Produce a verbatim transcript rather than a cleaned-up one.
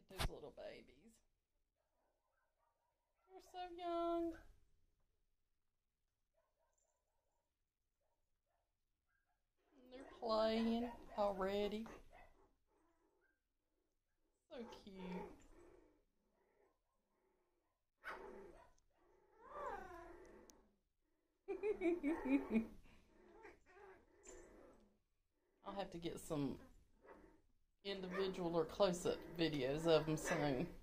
these little babies. They're so young. And they're playing already. So cute. I'll have to get some individual or close-up videos of them soon.